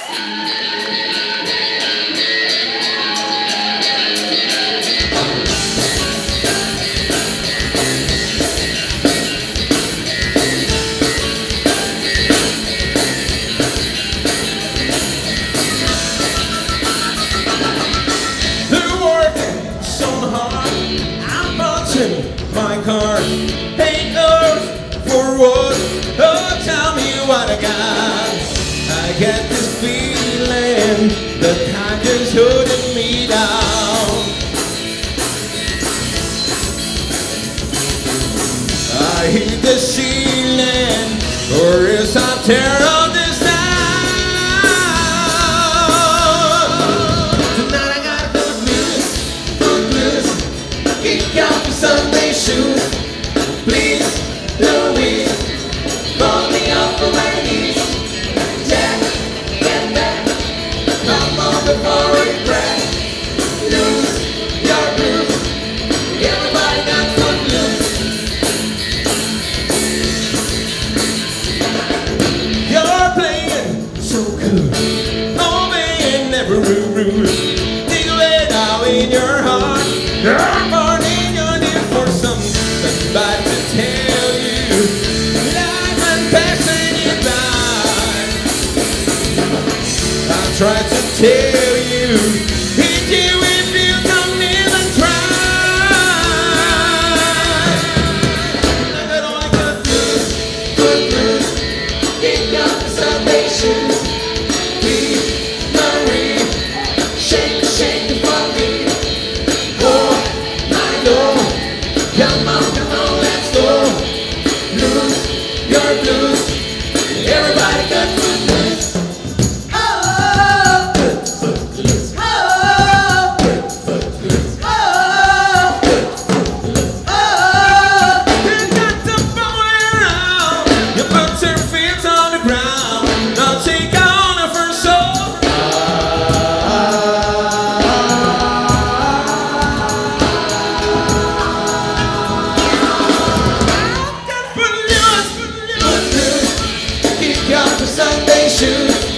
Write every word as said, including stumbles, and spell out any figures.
My car ain't yours for what? Oh, tell me what I got. I get this feeling that time is holding me down. I hit the ceiling, or is I tear up this town. Tonight I got the blues, the blues. Kick out the Sunday shoes. Please, Louise, pull me up from my knees. Jack, get back, come on before we crack. Lose your blues, everybody got some blues. You're playing so cool, oh man, never rude. Dig away now in your heart. You're born in your need for something bad to tell you. Life and passing you by. I tried to tell you, hit you if you don't even try. Look at all I got blues, good blues. Kick out the Sunday shoes. Please, Marie, shake, shake it for me. Come on, come on, let's go. Lose your blues. Everybody got good blues. Oh, good foot blues. Oh, good foot blues. Oh, good foot blues. Oh, you got to follow around. You put your feet on the ground. Now take on the first soul. Sunday shoes.